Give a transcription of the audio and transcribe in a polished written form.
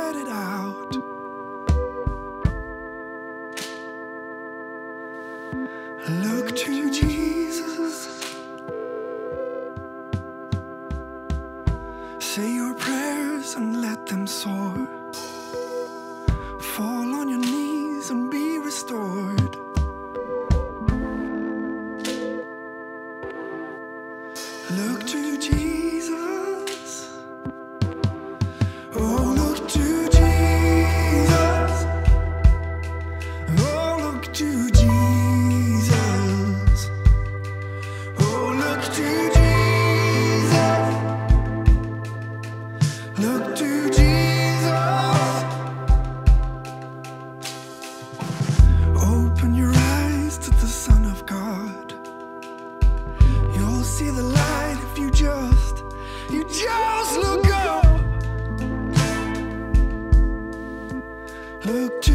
let it out. Look to Jesus. Say your prayers and let them soar. Fall on your knees and be restored. Look to Jesus. Oh, look to Jesus. Oh, look to Jesus. Oh, look to Jesus. Look to Jesus. Open your eyes to the Son of God. You'll see the light if you just look up. Look